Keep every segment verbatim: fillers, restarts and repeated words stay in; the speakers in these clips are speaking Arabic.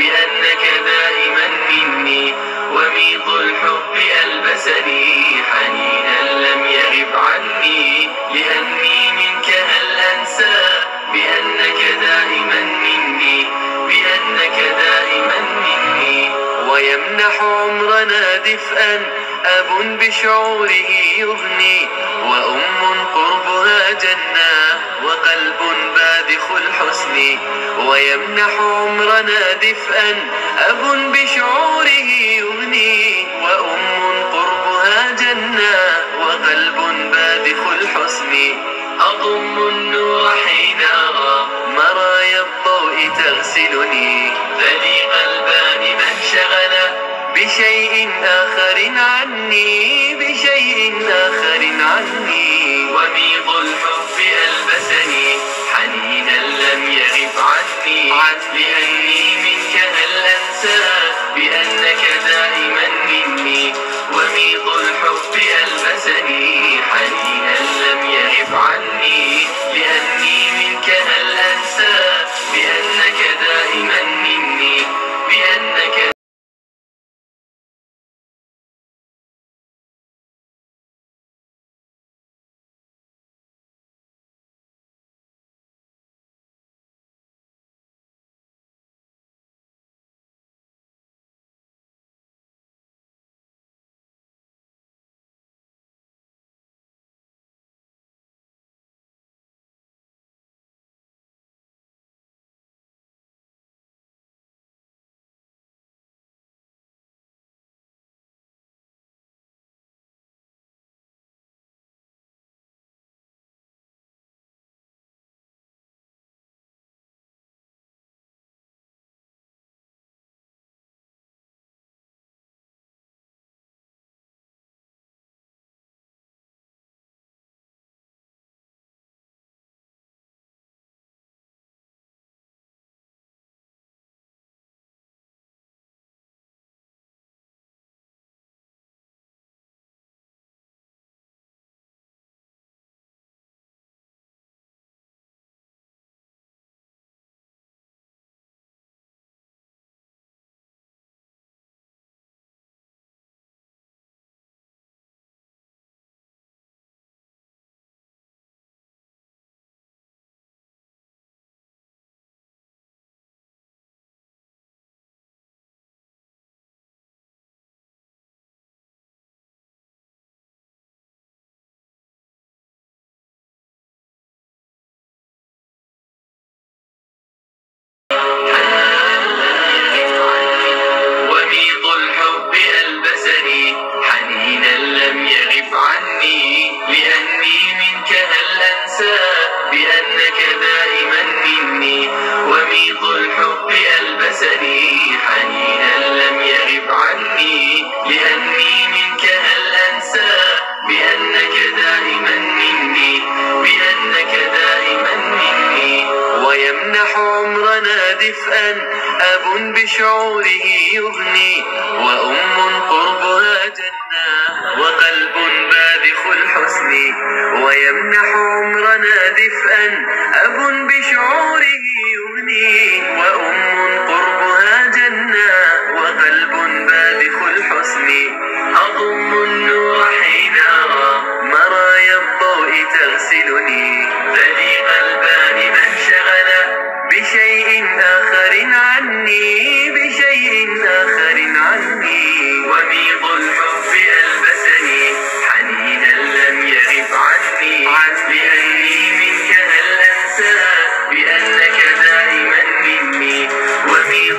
بأنك دائما مني، وميط الحب ألبسني حنينا لم يغب عني، لأني منك هل أنسى بأنك دائما مني، بأنك دائما مني. ويمنح عمرنا دفئا أب بشعوره يغني، وأم قربها جنة وقلب بادخ الحسن. ويمنح عمرنا دفئا أب بشعوره يغني، وأم قربها جنة وقلب بادخ الحسن. أضم النور حين أرى مرايا الضوء تغسلني، فلي قلبان من شغل بشيء آخر عني، بشيء آخر عني. وميض الحب ألبسني حنينا لم يغب عني، لأني منك هل أنسى بأنك دائما مني. وميض الحب ألبسني حنينا لم يغب عني، لأني منك هل أنسى بأنك دائما مني، بأنك دفئا أب بشعوره يغني، وأم قربها جنة وقلب بادخ الحسن. ويمنح عمرنا دفئا أب بشعوره يغني، وأم قربها جنة وقلب بادخ الحسن. أضم النور حين أرى مرايا الضوء تغسلني، فلي قلبان من شغل بشيء آخر عني، بشيء آخر عني. وميض الحب ألبسني حنينا لم يغب عني، لأني منك هل أنسى بأنك دائما مني. وميض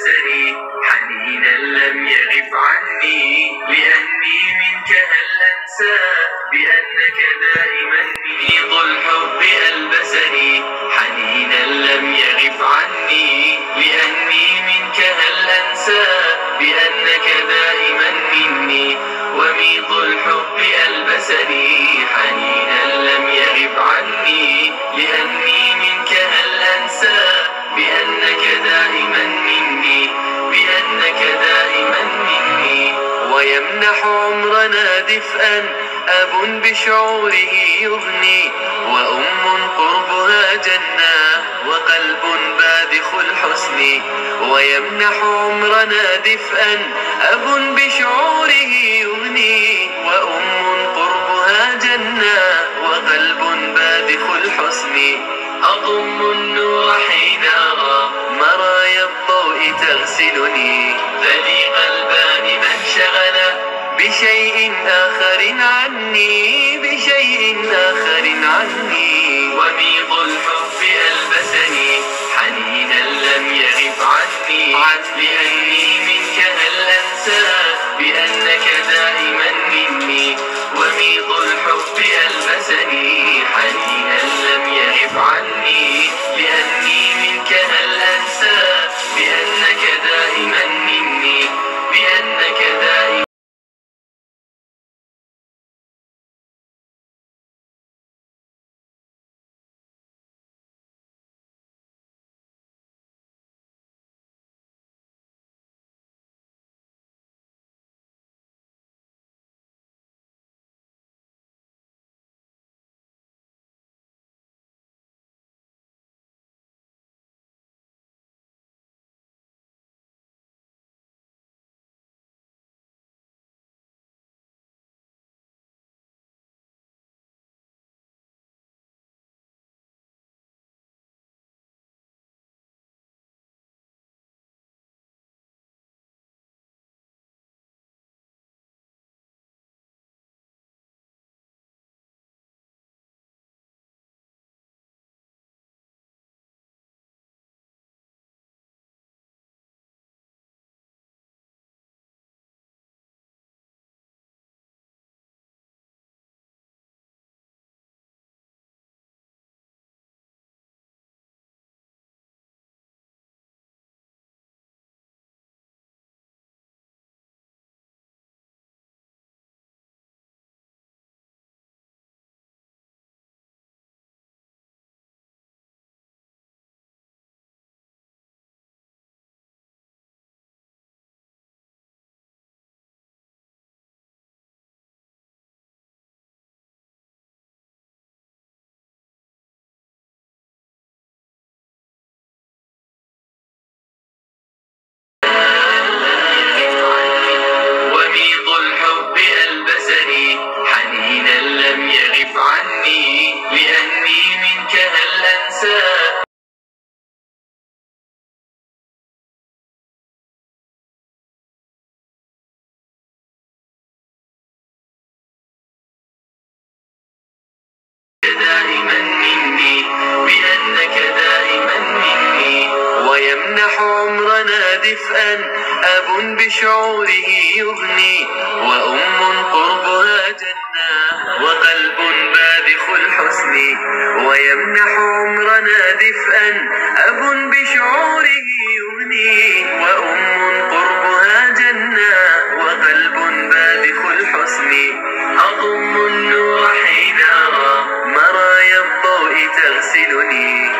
ألبسني حنينا لم يغب عني، لأني منك هل أنسى بأنك دائما ميض الحب ألبسني حنينا لم يغب عني، لأني منك هل أنسى بأنك دائما مني. وميض الحب ألبسني حنينا لم يغب عني، لأني منك هل أنسى بأنك دائما مني، بأنك دائما مني. ويمنح عمرنا دفئا أب بشعوره يغني، وأم قربها جنة وقلب باذخ الحسن. ويمنح عمرنا دفئا أب بشعوره يغني، وأم قربها جنة وقلب باذخ الحسن. أضم النور حين أرى مرايا الضوء تغسلني، فلي قلبان من شغل بشيء آخر عني، بشيء آخر عني. وميض الحب ألبسني حنينا لم يغب عني، لأني منك هل أنسى بأنك دائما مني. وميض الحب ألبسني حنينا لم يغب عني، لأني منك هل أنسى بأنك دائما مني، بأنك دائما. دائما مني، بأنك دائما مني. ويمنح عمرنا دفئا أب بشعوره يغني، وأم قربها جنة وقلب باذخ الحسن. ويمنح عمرنا دفئا أب بشعوره يغني، وأم قربها جنة وقلب باذخ الحسن. أضم النور حين أرى مرايا الضوء تغسلني،